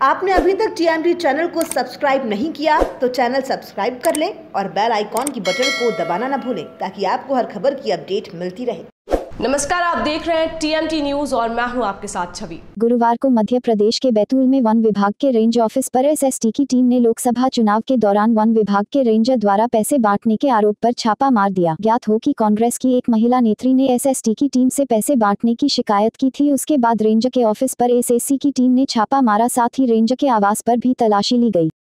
आपने अभी तक टीएमटी चैनल को सब्सक्राइब नहीं किया तो चैनल सब्सक्राइब कर लें और बेल आइकॉन की बटन को दबाना न भूलें ताकि आपको हर खबर की अपडेट मिलती रहे। नमस्कार, आप देख रहे हैं टीएमटी न्यूज और मैं हूं आपके साथ छवि। गुरुवार को मध्य प्रदेश के बैतूल में वन विभाग के रेंज ऑफिस पर एसएसटी की टीम ने लोकसभा चुनाव के दौरान वन विभाग के रेंजर द्वारा पैसे बांटने के आरोप पर छापा मार दिया। ज्ञात हो कि कांग्रेस की एक महिला नेत्री ने एसएसटी की टीम से पैसे बांटने की शिकायत की थी। उसके बाद रेंजर के ऑफिस पर एसएससी की टीम ने छापा मारा, साथ ही रेंजर के आवास पर भी तलाशी ली गई।